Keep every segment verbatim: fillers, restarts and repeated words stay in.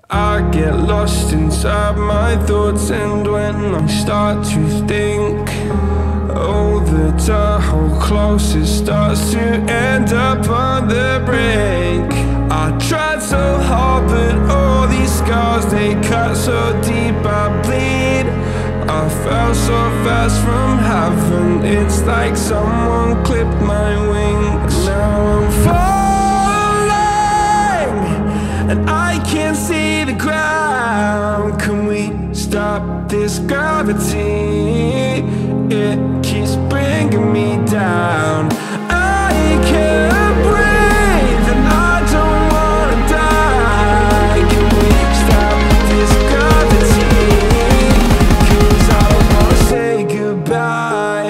I get lost inside my thoughts, and when I start to think, oh, the tunnel closer starts to end up on the brink. I tried so hard, but all these scars, they cut so deep I bleed. I fell so fast from heaven, it's like someone clipped my wings. Now I'm falling, and I can't see the ground. Can we stop this gravity? It keeps bringing me down. I can't breathe, and I don't wanna die. Can we stop this gravity? 'Cause I don't wanna say goodbye.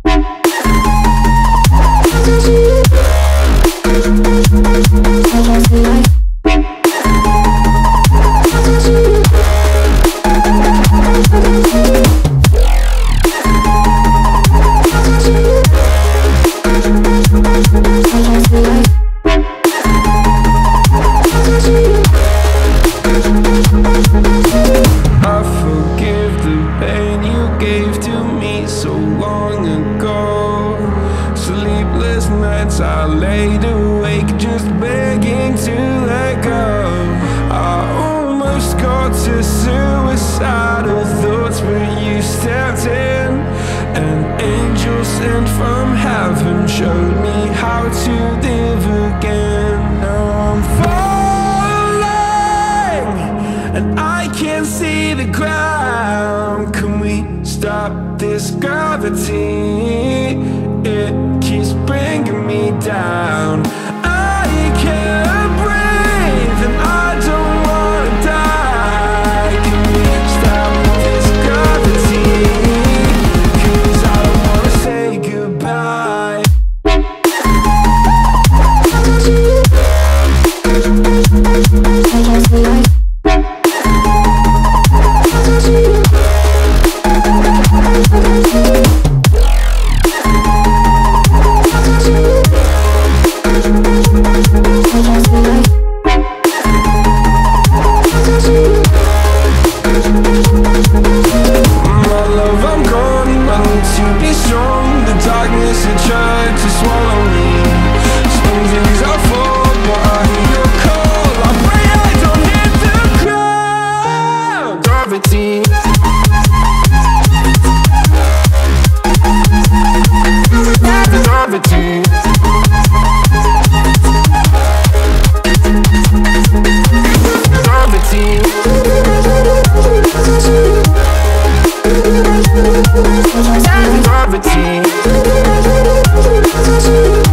I laid awake just begging to let go. I almost got to suicidal thoughts, but you stepped in. An angel sent from heaven showed me how to live again. Now I'm falling, and I can't see the ground. Can we stop this gravity? It keeps bringing me down. I can't breathe, and I don't wanna die. Can we stop this gravity? 'Cause I don't wanna say goodbye. Tried to swallow me. Some days I fall, but I hear your call. I pray I don't hit the ground. Gravity. Gravity. Gravity. Gravity.